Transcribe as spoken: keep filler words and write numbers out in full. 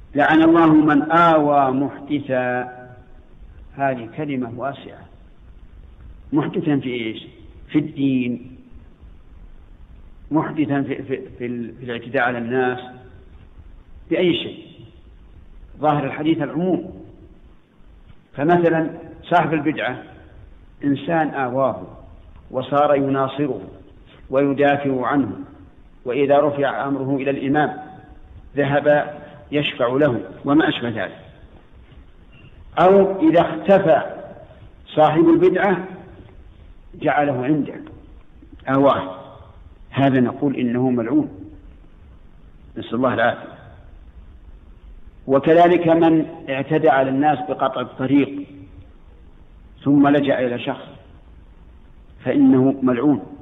لعن الله من آوى محدثا، هذه كلمة واسعة. محدثا في إيش؟ في الدين، محدثا في, في, في, في الاعتداء على الناس، بأي شيء. ظاهر الحديث العموم. فمثلا صاحب البدعة إنسان آواه وصار يناصره ويدافع عنه، وإذا رفع أمره إلى الإمام ذهب يشفع له وما أشبه ذلك. أو إذا اختفى صاحب البدعة جعله عنده آواه، هذا نقول إنه ملعون، نسأل الله العافية. وكذلك من اعتدى على الناس بقطع الطريق ثم لجأ إلى شخص فإنه ملعون.